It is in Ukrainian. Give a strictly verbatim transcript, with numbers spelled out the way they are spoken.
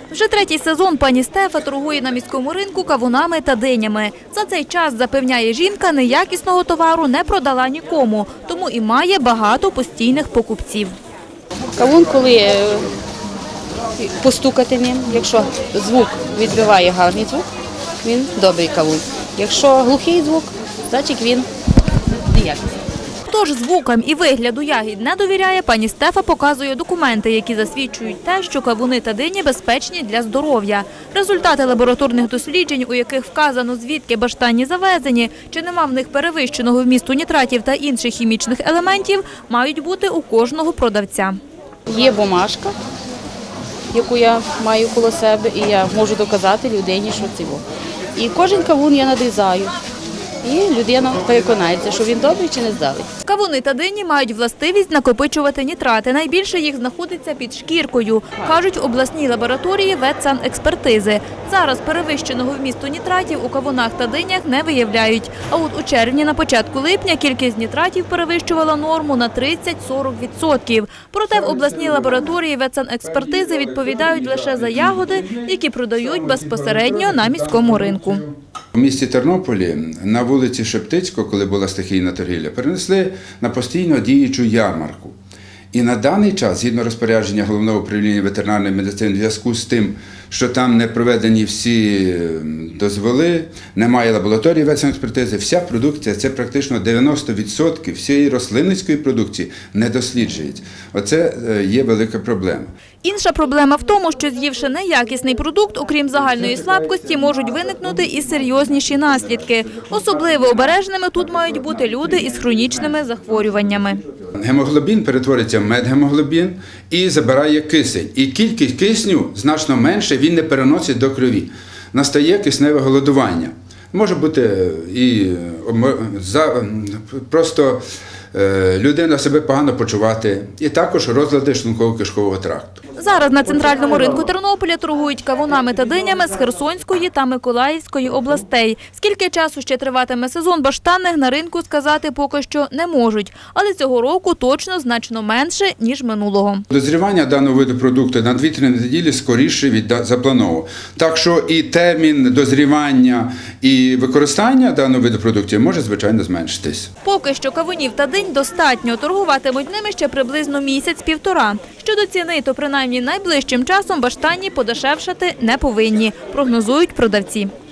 Вже третій сезон пані Стефа торгує на міському ринку кавунами та динями. За цей час, запевняє жінка, неякісного товару не продала нікому, тому і має багато постійних покупців. Кавун, коли постукати ним, якщо звук відбиває гарний звук, він добрий кавун. Якщо глухий звук, значить він неякісний. Хто ж звукам і вигляду ягід не довіряє, пані Стефа показує документи, які засвідчують те, що кавуни та дині безпечні для здоров'я. Результати лабораторних досліджень, у яких вказано, звідки баштані завезені, чи нема в них перевищеного вмісту нітратів та інших хімічних елементів, мають бути у кожного продавця. Є бумажка, яку я маю коло себе, і я можу доказати людині, що це було. І кожен кавун я надрізаю. І людина переконається, що він добрий чи не здалий. Кавуни та дині мають властивість накопичувати нітрати. Найбільше їх знаходиться під шкіркою, кажуть обласні лабораторії ветсанекспертизи. Зараз перевищеного вмісту нітратів у кавунах та динях не виявляють. А от у червні на початку липня кількість нітратів перевищувала норму на тридцять-сорок відсотків. Проте в обласній лабораторії ветсанекспертизи відповідають лише за ягоди, які продають безпосередньо на міському ринку. У місті Тернополі на вулиці Шептицького, коли була стихійна торгівля, перенесли на постійно діючу ярмарку. І на даний час, згідно розпорядження Головного управління ветеринарної медицини, в зв'язку з тим, що там не проведені всі дозволи, немає лабораторії ветсанекспертизи, вся продукція, це практично дев'яносто відсотків всієї рослинницької продукції не досліджується. Оце є велика проблема. Інша проблема в тому, що з'ївши неякісний продукт, окрім загальної слабкості, можуть виникнути і серйозніші наслідки. Особливо обережними тут мають бути люди із хронічними захворюваннями. Гемоглобін перетвориться в медгемоглобін і забирає кисень. І кількість кисню значно менше, він не переносить до крові. Настає кисневе голодування. Може бути і просто людина себе погано почувати, і також розлади шлунково-кишкового тракту. Зараз на центральному ринку Тернополя торгують кавунами та динями з Херсонської та Миколаївської областей. Скільки часу ще триватиме сезон баштанних, на ринку сказати поки що не можуть. Але цього року точно значно менше, ніж минулого. Дозрівання даного виду продукту на дві-три неділі скоріше від запланового. Так що і термін дозрівання, і використання даного виду продуктів може, звичайно, зменшитись. Поки що кавунів та динь достатньо. Торгуватимуть ними ще приблизно місяць-півтора. Щодо ціни, то принаймні найближчим часом баштані подешевшати не повинні, прогнозують продавці.